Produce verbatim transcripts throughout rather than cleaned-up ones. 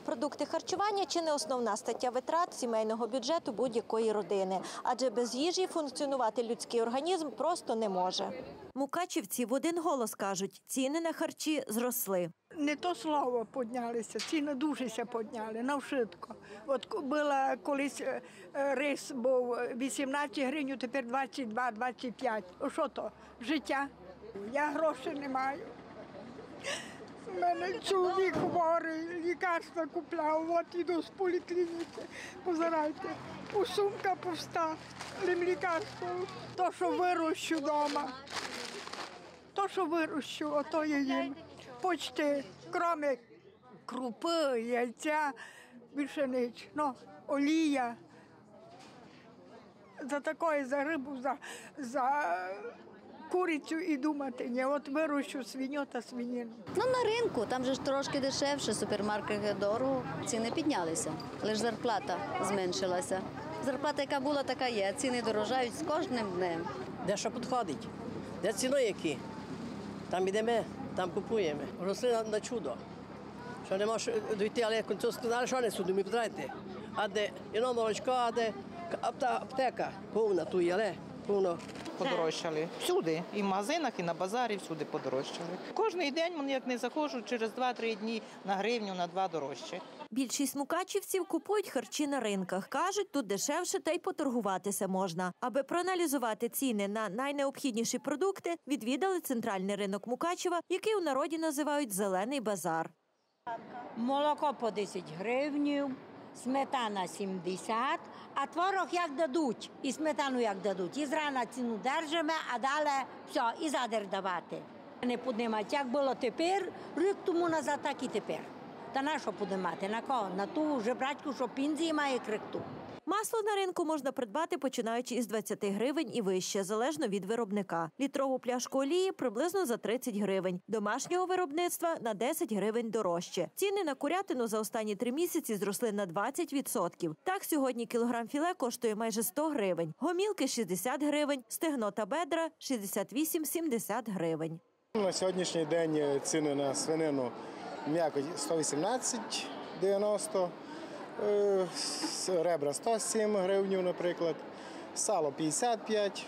Продукти харчування – чи не основна стаття витрат сімейного бюджету будь-якої родини. Адже без їжі функціонувати людський організм просто не може. Мукачівці в один голос кажуть, ціни на харчі зросли. Не то слово піднялися, ціни дуже се підняли, навшитко. От була колись рис був вісімнадцять гривень, тепер двадцять два - двадцять п'ять. Що то? Життя. Я грошей не маю. У мене чоловік хворий, лікарства купляв, от іду з поліклініки. Позирайте, у сумка пуста, лікарство. То, що вирощу вдома, то, що вирощу, ото я їм. Почти, крім крупи, яйця, більше ніч. Ну, олія. За такої, за рибу, за, за курицю і думати ні. От вирощу свиню та свинину. Ну, на ринку, там же ж трошки дешевше, супермаркет дорого, ціни піднялися, лише зарплата зменшилася. Зарплата, яка була, така є, ціни дорожають з кожним днем. Де що підходить, де ціни які, там йдемо. Там купуємо. Росли на, на чудо. Що не може дойти, але як сказали, що не сюди, ми потрайте. А де іно молочко, а де аптека повна тут, але повно. Подорожчали. Всюди. І в магазинах, і на базарі, всюди подорожчали. Кожний день, як не заходжу, через два-три дні на гривню, на два дорожче. Більшість мукачівців купують харчі на ринках. Кажуть, тут дешевше та й поторгуватися можна. Аби проаналізувати ціни на найнеобхідніші продукти, відвідали центральний ринок Мукачева, який у народі називають «зелений базар». Молоко по десять гривнів, сметана сімдесят, а творог як дадуть, і сметану як дадуть. І зрана ціну держимо, а далі все, і задер давати. Не піднімати, як було тепер, рік тому назад, так і тепер. Та на що піднімати? На кого? На ту жебрачку, що пенсії має крихту. Масло на ринку можна придбати, починаючи із двадцяти гривень і вище, залежно від виробника. Літрову пляшку олії – приблизно за тридцять гривень. Домашнього виробництва – на десять гривень дорожче. Ціни на курятину за останні три місяці зросли на двадцять відсотків. Так, сьогодні кілограм філе коштує майже сто гривень. Гомілки – шістдесят гривень, стегно та бедра – шістдесят вісім - сімдесят гривень. На сьогоднішній день ціни на свинину м'якоть сто вісімнадцять дев'яносто, ребра сто сім гривень, наприклад, сало п'ятдесят п'ять,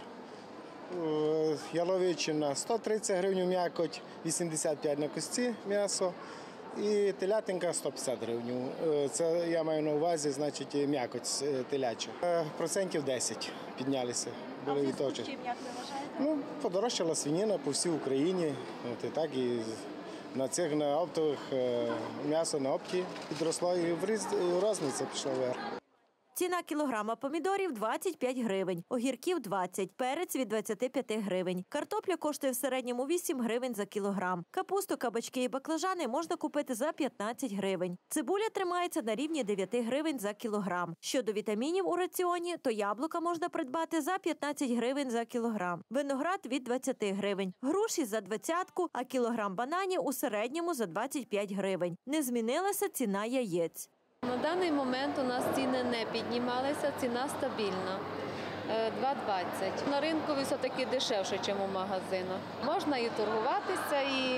яловичина сто тридцять гривень м'якоть, вісімдесят п'ять на кості м'ясо і телятинка сто п'ятдесят гривень. Це я маю на увазі, значить, м'якоть теляча. Процентів десять піднялися. Були від того. Ну, подорожчала свинина по всій Україні, от і так і на цих на оптових м'ясо на опті підросло і в розниця пішла вверх. Ціна кілограма помідорів – двадцять п'ять гривень, огірків – двадцять, перець – від двадцяти п'яти гривень. Картопля коштує в середньому вісім гривень за кілограм. Капусту, кабачки і баклажани можна купити за п'ятнадцять гривень. Цибуля тримається на рівні дев'яти гривень за кілограм. Щодо вітамінів у раціоні, то яблука можна придбати за п'ятнадцять гривень за кілограм. Виноград – від двадцяти гривень. Груші – за двадцятку, а кілограм бананів у середньому – за двадцять п'ять гривень. Не змінилася ціна яєць. На даний момент у нас ціни не піднімалися, ціна стабільна – два двадцять. На ринку все-таки дешевше, ніж у магазинах. Можна і торгуватися, і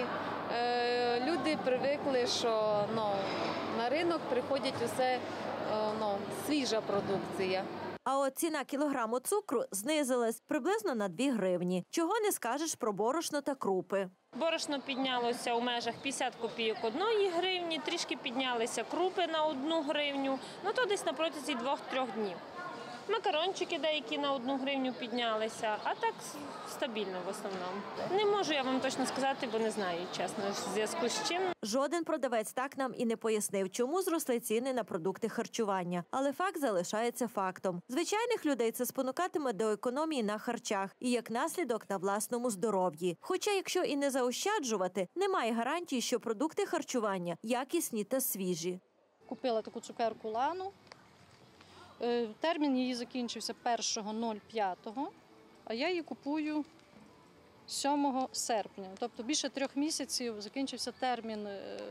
е, люди привикли, що ну, на ринок приходять усе е, ну, свіжа продукція. А от ціна кілограму цукру знизилась приблизно на дві гривні. Чого не скажеш про борошно та крупи. Борошно піднялося у межах п'ятдесят копійок одної гривні, трішки піднялися крупи на одну гривню, ну то десь на протязі двох-трьох днів. Макарончики деякі на одну гривню піднялися, а так стабільно в основному. Не можу я вам точно сказати, бо не знаю, чесно, в зв'язку з чим. Жоден продавець так нам і не пояснив, чому зросли ціни на продукти харчування. Але факт залишається фактом. Звичайних людей це спонукатиме до економії на харчах і, як наслідок, на власному здоров'ї. Хоча, якщо і не заощаджувати, немає гарантії, що продукти харчування якісні та свіжі. Купила таку цукерку Лану. Термін її закінчився першого п'ятого, а я її купую сьомого серпня. Тобто більше трьох місяців закінчився термін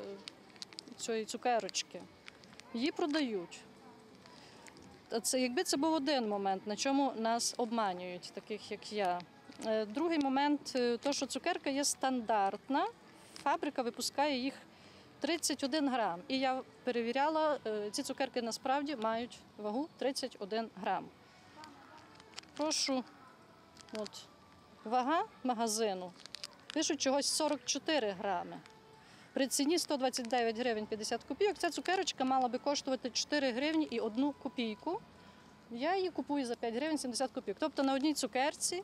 цієї цукерочки. Її продають. Це, якби це був один момент, на чому нас обманюють, таких як я. Другий момент – то, що цукерка є стандартна, фабрика випускає їх тридцять один грам. І я перевіряла, ці цукерки насправді мають вагу тридцять один грам. Прошу, от, вага магазину, пишуть чогось сорок чотири грами. При ціні сто двадцять дев'ять гривень п'ятдесят копійок ця цукерочка мала би коштувати чотири гривні і одну копійку. Я її купую за п'ять гривень сімдесят копійок. Тобто на одній цукерці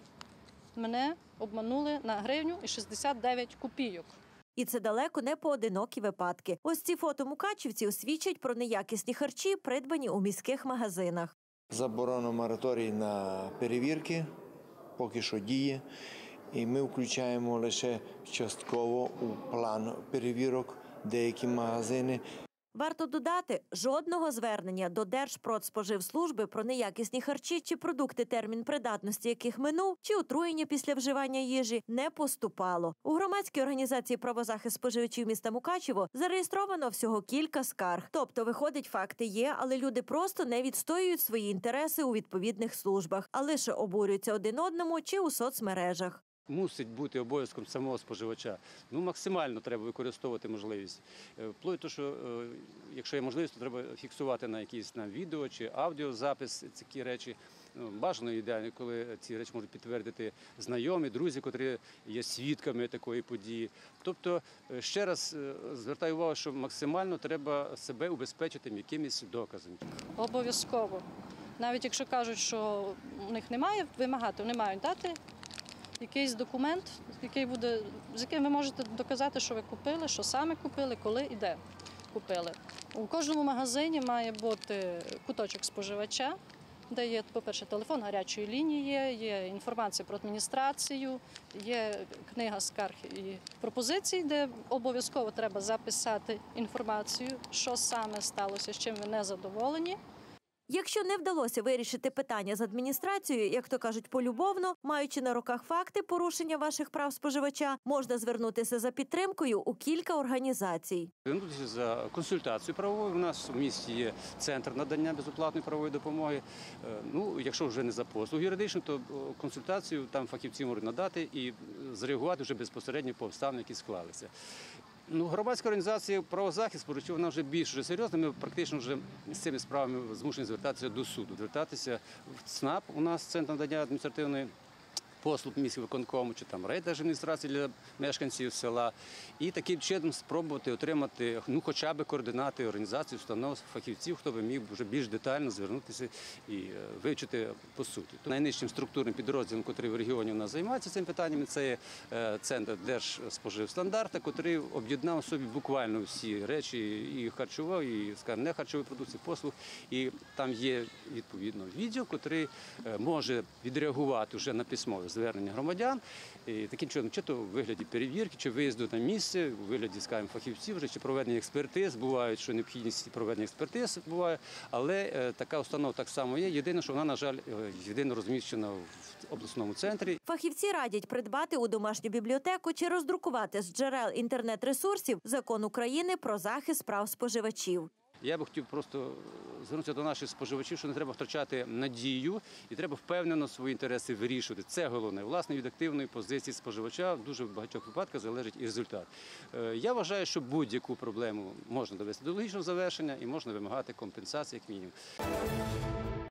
мене обманули на гривню і шістдесят дев'ять копійок. І це далеко не поодинокі випадки. Ось ці фото мукачівців свідчать про неякісні харчі, придбані у міських магазинах. Заборона мораторій на перевірки поки що діє. І ми включаємо лише частково у план перевірок деякі магазини. Варто додати, жодного звернення до Держпродспоживслужби про неякісні харчі чи продукти, термін придатності яких минув, чи отруєння після вживання їжі не поступало. У громадській організації «Правозахист споживачів» міста Мукачево зареєстровано всього кілька скарг. Тобто, виходить, факти є, але люди просто не відстоюють свої інтереси у відповідних службах, а лише обурюються один одному чи у соцмережах. Мусить бути обов'язком самого споживача. Ну, максимально треба використовувати можливість. Вплоть до того, що якщо є можливість, то треба фіксувати на якийсь на відео чи аудіозапис такі речі. Бажано ідеально, коли ці речі можуть підтвердити знайомі, друзі, котрі є свідками такої події. Тобто, ще раз звертаю увагу, що максимально треба себе убезпечити якимись доказами. Обов'язково. Навіть якщо кажуть, що у них немає, вимагати, вони мають дати якийсь документ, який буде, з яким ви можете доказати, що ви купили, що саме купили, коли і де купили. У кожному магазині має бути куточок споживача, де є, по-перше, телефон гарячої лінії, є інформація про адміністрацію, є книга скарг і пропозицій, де обов'язково треба записати інформацію, що саме сталося, з чим ви не задоволені. Якщо не вдалося вирішити питання з адміністрацією, як то кажуть, полюбовно, маючи на руках факти порушення ваших прав споживача, можна звернутися за підтримкою у кілька організацій. Звернутися за консультацією правовою. У нас в місті є центр надання безоплатної правової допомоги. Ну, якщо вже не за послугу юридичну, то консультацію там фахівці можуть надати і зреагувати вже безпосередньо по обставинам, які склалися. Ну, громадська організація «Правозахист споживачів» вона вже більш вже серйозна. Ми практично вже з цими справами змушені звертатися до суду, звертатися в ЦНАП, у нас Центр надання адміністративної послуг міськвиконкому, чи там райдержадміністрації для мешканців села. І таким чином спробувати отримати, ну, хоча б координати організації, установ, фахівців, хто би міг вже більш детально звернутися і вивчити по суті. Найнижчим структурним підрозділом, який в регіоні у нас займається цим питанням, це є Центр Держспоживстандарта, який об'єднав в собі буквально всі речі, і харчової, і, скажімо, не харчової продукції, послуг. І там є, відповідно, відділ, який може відреагувати вже на письмове звернення громадян, і таким чином, чи то у вигляді перевірки, чи виїзду на місце, у вигляді, скажімо, фахівців, вже, чи проведення експертиз, бувають, що необхідність проведення експертиз буває, але е, така установа так само є. Єдине, що вона, на жаль, єдино розміщена в обласному центрі. Фахівці радять придбати у домашню бібліотеку чи роздрукувати з джерел інтернет-ресурсів Закон України про захист прав споживачів. Я би хотів просто звернутися до наших споживачів, що не треба втрачати надію і треба впевнено свої інтереси вирішувати. Це головне. Власне, від активної позиції споживача в дуже багатьох випадках залежить і результат. Я вважаю, що будь-яку проблему можна довести до логічного завершення і можна вимагати компенсації як мінімум.